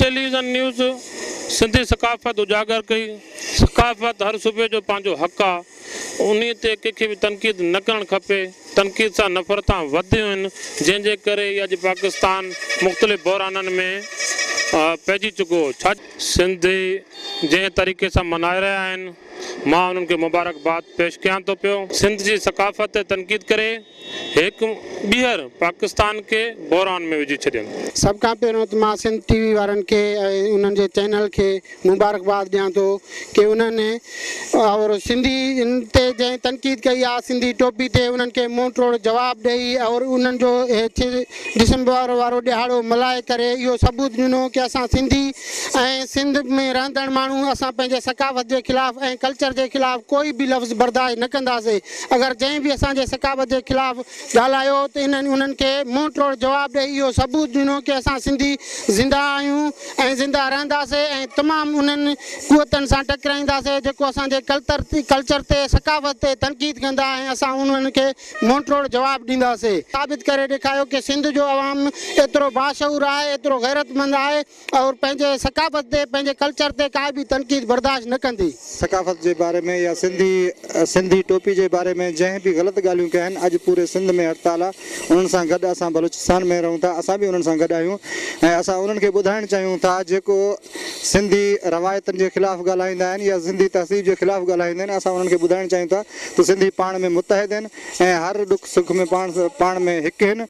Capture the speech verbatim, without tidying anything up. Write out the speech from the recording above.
Television news Sindhi सकाफ़त उजागर कई। सकाफ़त हर सूबे जो पंहिंजो हक़ आहे, उन ते कंहिंखे बि तनक़ीद न करणु खपे। तनक़ीद सां नफ़रतां वधियूं आहिनि, जंहिंजे करे अॼु पाकिस्तान मुख़्तलिफ़ बहराननि में पइजी चुको। छा सिंधी जंहिं तरीक़े सां मनाए रहिया आहिनि, मां उन्हनि खे मुबारकबाद पेश कयां थो पियो। सिंध जी सकाफ़त ते तनक़ीद करे हिकु ॿीहर पाकिस्तान के बहरान में विझी छॾियनि। सब खां पहिरियों त मां सिंध टीवी वारनि खे ऐं उन्हनि जे चैनल खे मुबारकबाद ॾियां थो कि उन्हनि और सिंधी ते जंहिं तनक़ीद कई आहे, सिंधी टोपी ते उन्हनि खे मुंहुं तोड़ जवाबु ॾेई और उन्हनि जो डिसंबर वारो ॾिहाड़ो मल्हाए करे इहो सबूत ॾिनो कि असां सिंधी ऐं सिंध में रहंदड़ माण्हू असां पंहिंजे सकाफ़त जे ख़िलाफ़ ऐं कल्चर जे ख़िलाफ़ कोई बि लफ़्ज़ बर्दाश्त न कंदासीं। अगरि जंहिं बि असांजे सकाफ़त जे ख़िलाफ़ ॻाल्हायो त इन्हनि उन्हनि खे मुंहुं तोड़ जवाबु ॾेई इहो सबूत ॾिनो कि असां सिंधी ज़िंदा आहियूं ऐं ज़िंदा रहंदासीं ऐं तमामु उन्हनि क़ुवतनि सां टकराईंदासीं जेको असांजे कल्चर कल्चर ते सकाफ़त ते तनक़ीद कंदा ऐं असां उन्हनि खे मुंहुं तोड़ जवाबु ॾींदासीं। साबित करे ॾेखारियो कि सिंध जो अवाम एतिरो बाशऊर आहे, एतिरो गैरतमंद आहे और पंहिंजे सकाफ़त ते पंहिंजे कल्चर ते का बि तनक़ीद बर्दाश्त न कंदी। सकाफ़त जे बारे में या सिंधी सिंधी टोपी जे बारे में जंहिं बि ग़लति ॻाल्हियूं कया आहिनि, अॼु पूरे सिंध में हड़ताल आहे। उन्हनि सां गॾु असां बलूचिस्तान में रहूं था, असां बि उन्हनि सां गॾु आहियूं ऐं असां उन्हनि खे ॿुधाइणु चाहियूं था जेको सिंधी रवायतनि जे ख़िलाफ़ु ॻाल्हाईंदा आहिनि या सिंधी तहज़ीब जे ख़िलाफ़ु ॻाल्हाईंदा आहिनि, असां उन्हनि खे ॿुधाइणु चाहियूं था त सिंधी पाण में मुतहिद आहिनि ऐं हर दुख सुख में पाण पाण में हिकु आहिनि